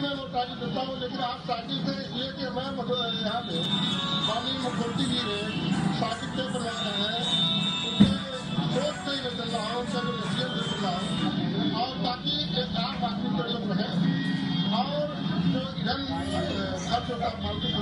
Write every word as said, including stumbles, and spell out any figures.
मैं वो तारीफ देता हूँ, लेकिन आप साकिब थे इसलिए कि मैं यहाँ पे माननीय मुख्यमंत्री जी ने साकिब के बना रहे हैं, उनके सोच से ही मैं चल रहा हूँ, उनका जो नसीहत से चल रहा हूँ, और ताकि एक आम आदमी का लोग रहे और जो ईंधन खर्च होता है फालतू